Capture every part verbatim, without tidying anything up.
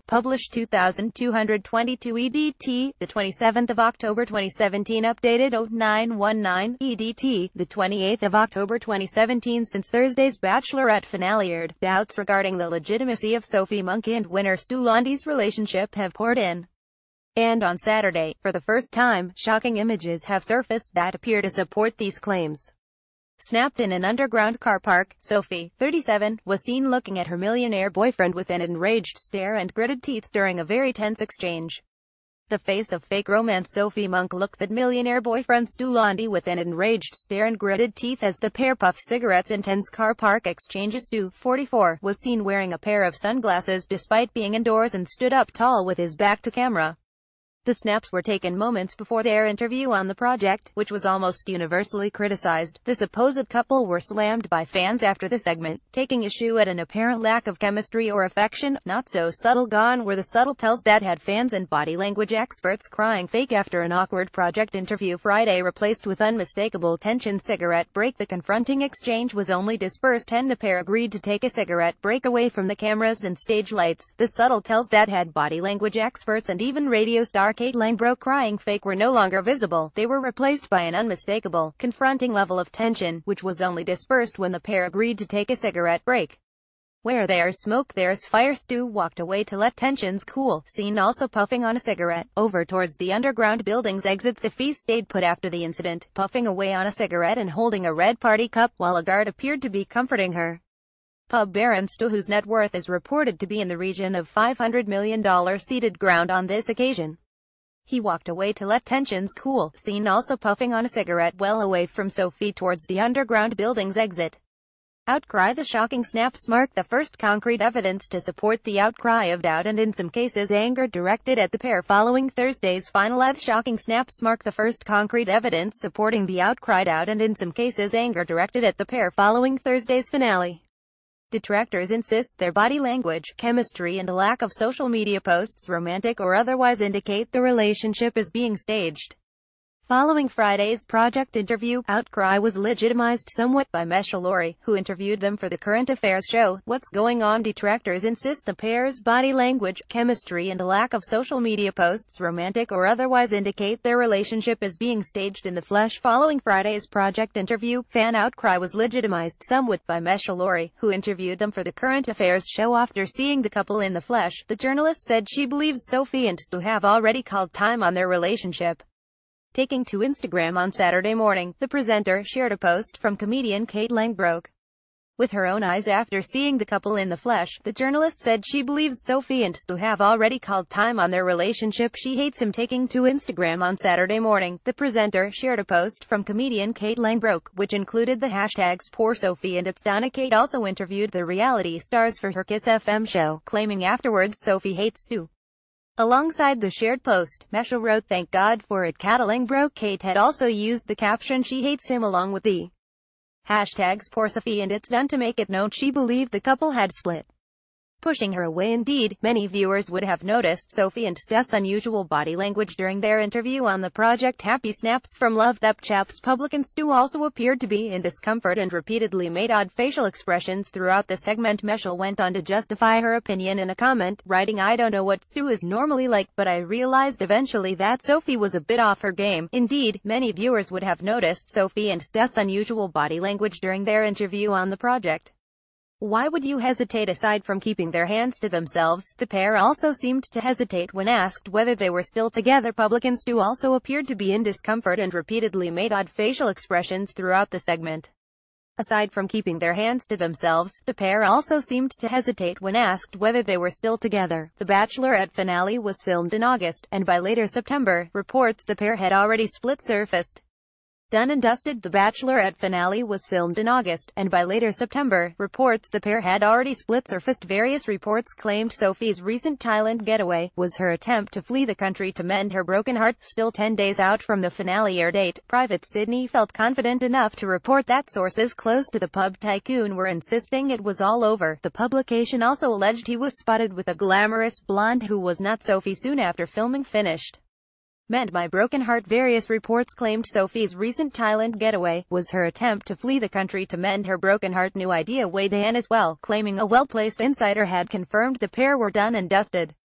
published two thousand two hundred twenty-two E D T, the twenty-seventh of October twenty seventeen, updated oh nine one nine E D T, the twenty-eighth of October twenty seventeen. Since Thursday's Bachelorette finale aired, doubts regarding the legitimacy of Sophie Monk and winner Stu Londy's relationship have poured in. And on Saturday, for the first time, shocking images have surfaced that appear to support these claims. Snapped in an underground car park, Sophie, thirty-seven, was seen looking at her millionaire boyfriend with an enraged stare and gritted teeth during a very tense exchange. The face of fake romance. Sophie Monk looks at millionaire boyfriend Stu Londy with an enraged stare and gritted teeth as the pair puff cigarettes in tense car park exchange. Stu, forty-four, was seen wearing a pair of sunglasses despite being indoors and stood up tall with his back to camera. The snaps were taken moments before their interview on The Project, which was almost universally criticized. The supposed couple were slammed by fans after the segment, taking issue at an apparent lack of chemistry or affection. Not so subtle. Gone were the subtle tells that had fans and body language experts crying fake after an awkward Project interview Friday replaced with unmistakable tension. Cigarette break. The confronting exchange was only dispersed when the pair agreed to take a cigarette break away from the cameras and stage lights. The subtle tells that had body language experts and even radio star Kate Langbroek crying fake were no longer visible. They were replaced by an unmistakable, confronting level of tension, which was only dispersed when the pair agreed to take a cigarette break. Where there's smoke there's fire. Stu walked away to let tensions cool, seen also puffing on a cigarette, over towards the underground building's exit. Sophie stayed put after the incident, puffing away on a cigarette and holding a red party cup, while a guard appeared to be comforting her. Pub baron Stu, whose net worth is reported to be in the region of five hundred million dollars, ceded ground on this occasion. He walked away to let tensions cool, seen also puffing on a cigarette well away from Sophie towards the underground building's exit. Outcry. The shocking snaps mark the first concrete evidence to support the outcry of doubt and in some cases anger directed at the pair following Thursday's final. The shocking snaps mark the first concrete evidence supporting the outcry, doubt and in some cases anger directed at the pair following Thursday's finale. Detractors insist their body language, chemistry and a lack of social media posts, romantic or otherwise, indicate the relationship is being staged. Following Friday's Project interview, outcry was legitimized somewhat by Mesha Laurie, who interviewed them for the current affairs show, What's Going On. Detractors insist the pair's body language, chemistry and a lack of social media posts, romantic or otherwise, indicate their relationship is being staged in the flesh. Following Friday's Project interview, fan outcry was legitimized somewhat by Mesha Laurie, who interviewed them for the current affairs show. After seeing the couple in the flesh, the journalist said she believes Sophie and Stu have already called time on their relationship. Taking to Instagram on Saturday morning, the presenter shared a post from comedian Kate Langbroek. With her own eyes after seeing the couple in the flesh, the journalist said she believes Sophie and Stu have already called time on their relationship. She hates him. Taking to Instagram on Saturday morning, the presenter shared a post from comedian Kate Langbroek, which included the hashtags Poor Sophie and It's Donna. Kate also interviewed the reality stars for her Kiss F M show, claiming afterwards Sophie hates Stu. Alongside the shared post, Mesha wrote, "Thank God for it, Kate Langbroek." Kate had also used the caption "She hates him" along with the hashtags Poor Sophie and It's Done to make it known she believed the couple had split, pushing her away. Indeed, many viewers would have noticed Sophie and Stu's unusual body language during their interview on The Project. Happy snaps from Loved Up Chaps. Publican Stu also appeared to be in discomfort and repeatedly made odd facial expressions throughout the segment. Mesha went on to justify her opinion in a comment, writing, "I don't know what Stu is normally like, but I realized eventually that Sophie was a bit off her game." Indeed, many viewers would have noticed Sophie and Stu's unusual body language during their interview on The Project. Why would you hesitate? Aside from keeping their hands to themselves, the pair also seemed to hesitate when asked whether they were still together. Publican Stu also appeared to be in discomfort and repeatedly made odd facial expressions throughout the segment. Aside from keeping their hands to themselves, the pair also seemed to hesitate when asked whether they were still together. The Bachelorette finale was filmed in August, and by later September, reports the pair had already split surfaced. Done and dusted. The Bachelorette finale was filmed in August, and by later September, reports the pair had already split surfaced. Various reports claimed Sophie's recent Thailand getaway was her attempt to flee the country to mend her broken heart. Still ten days out from the finale air date, Private Sydney felt confident enough to report that sources close to the pub tycoon were insisting it was all over. The publication also alleged he was spotted with a glamorous blonde who was not Sophie soon after filming finished Mend My Broken Heart. Various reports claimed Sophie's recent Thailand getaway was her attempt to flee the country to mend her broken heart. New Idea weighed in as well, claiming a well-placed insider had confirmed the pair were done and dusted.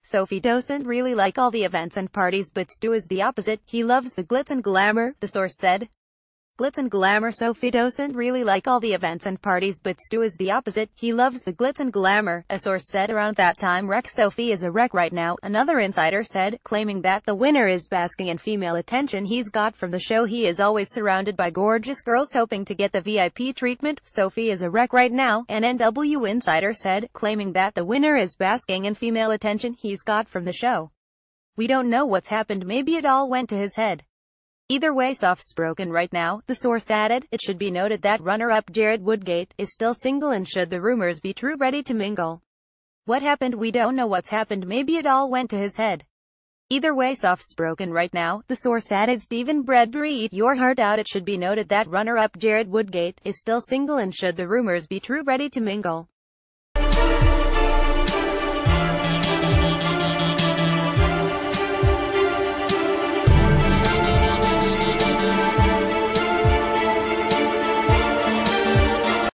Sophie doesn't really like all the events and parties, but Stu is the opposite. He loves the glitz and glamour, the source said. Glitz and glamour. Sophie doesn't really like all the events and parties, but Stu is the opposite. He loves the glitz and glamour, a source said. Around that time, wreck. Sophie is a wreck right now, another insider said, claiming that the winner is basking in female attention he's got from the show. He is always surrounded by gorgeous girls hoping to get the V I P treatment. Sophie is a wreck right now, an N W insider said, claiming that the winner is basking in female attention he's got from the show. We don't know what's happened, maybe it all went to his head. Either way, Soph's broken right now, the source added. It should be noted that runner-up Jared Woodgate is still single, and should the rumors be true, ready to mingle. What happened? We don't know what's happened, maybe it all went to his head. Either way, Soph's broken right now, the source added. Stephen Bradbury, eat your heart out. It should be noted that runner-up Jared Woodgate is still single, and should the rumors be true, ready to mingle.